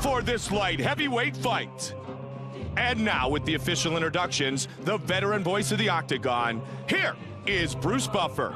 for this light heavyweight fight. And now, with the official introductions, the veteran voice of the Octagon, here is Bruce Buffer.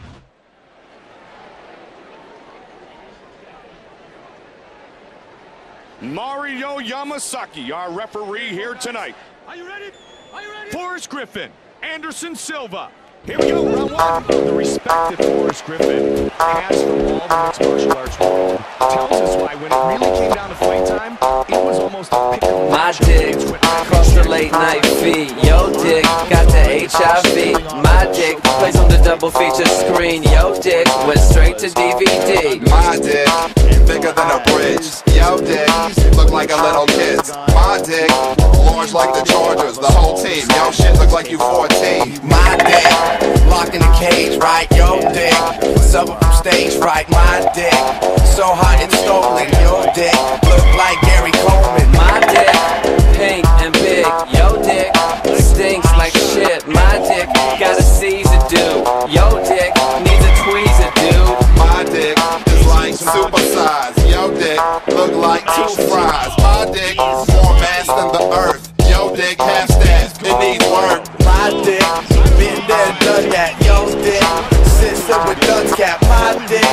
Mario Yamasaki, our referee here tonight. Are you ready? Are you ready? Forrest Griffin, Anderson Silva. Here we go, round one. The respect that Forrest Griffin has for all the mixed martial arts world tells us why when it really came down to fight time, it was almost a pick 'em. My dick crossed the late night feed. Yo dick got the HIV. My dick plays on the double feature screen. Yo dick went straight to DVD. My dick bigger than a bridge. Yo dick look like a little kid's. My dick large like the Chargers, the whole team. Yo shit look like you 14. My dick locked in a cage, right? Yo dick suffer from stage fright. My dick so hot it's stolen. Yo dick look like Gary Coleman. My dick pink and big. Yo dick stinks like shit. My dick got a Caesar dude. Yo dick needs a tweezer dude. My dick is like supersized. Yo dick look like 2 fries. My dick more mass than the earth. Yo dick half staff, it needs work. My dick been there, done that. Yo dick sits up with guns cap. My dick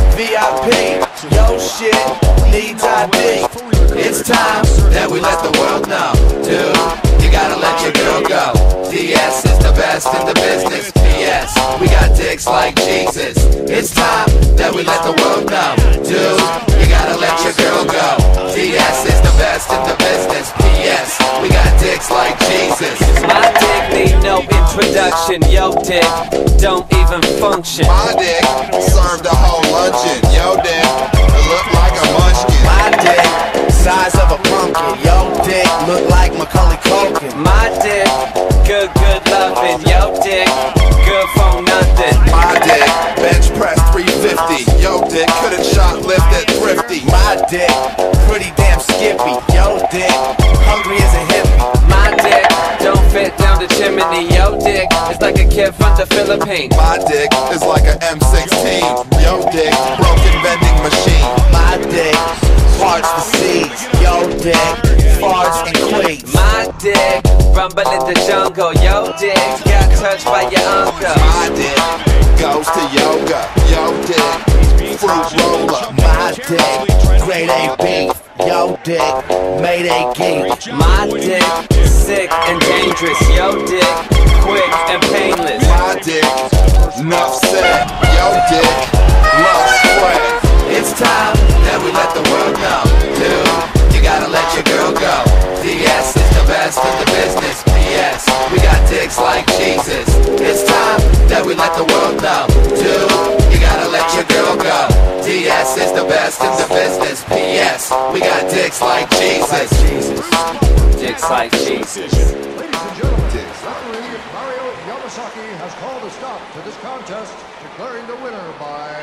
VIP. Yo shit needs ID. It's time that we let the world know, dude. You gotta let your girl go. DS is the best in the business. PS, we got dicks like Jesus. It's time that we let the world know, dude. You gotta let your girl go. DS is the best in the business. PS, we got dicks like Jesus. My dick need no introduction. Yo dick don't even function. My dick served a whole luncheon. Yo dick, it look like a munchkin. My dick size of a pumpkin. Yo dick look like Macaulay Culkin. My dick good loving. Yo dick good for nothing. My dick bench press 350. Yo dick couldn't shoplift at Thrifty. My dick pretty damn skippy. Yo dick hungry as a hippie. My dick don't fit down the chimney. Yo dick is like a kid from the Philippines. My dick is like an M16. Yo dick broken vending machine. My dick parts the seas. Yo dick farts and quakes. My dick rumble in the jungle. Yo dick got touched by your uncle. My dick goes to yoga. Yo dick fruit roller. My dick grade A beef. Yo dick made a geek. My dick sick and dangerous. Yo dick quick and painless. My dick enough said. Yo dick love spread. It's time that we let the world know, dude. You gotta let your girl go. DS is the best in the business. PS, we got dicks like Jesus. It's time that we let the world know, dude. You gotta let your girl go. DS is the best in the business. PS, we got dicks like Jesus. Dicks like Jesus. Ladies and gentlemen, referee Mario Yamasaki has called a stop to this contest, declaring the winner by